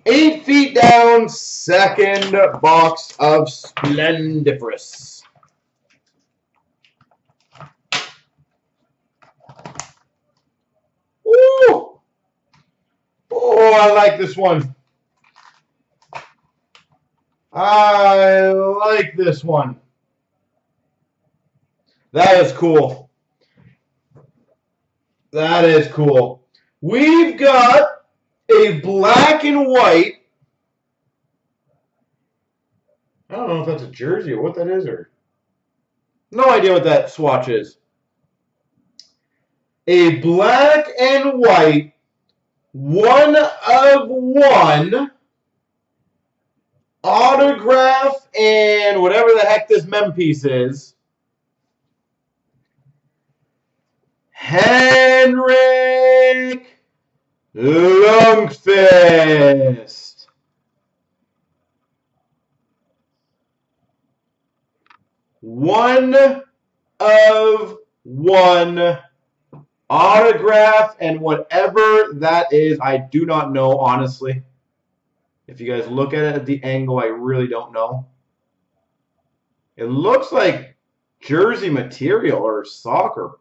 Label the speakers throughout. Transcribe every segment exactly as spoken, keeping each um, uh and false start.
Speaker 1: Eight feet down, second box of Splendiferous. Ooh! Oh, I like this one. I like this one. That is cool. That is cool. We've got a black and white. I don't know if that's a jersey or what that is, or no idea what that swatch is. A black and white, one of one autograph and whatever the heck this mem piece is. Henrik Lundqvist. One of one autograph and whatever that is, I do not know, honestly. If you guys look at it at the angle, I really don't know. It looks like jersey material or soccer.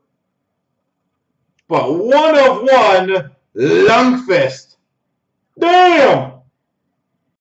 Speaker 1: But one of one, Lundqvist. Damn!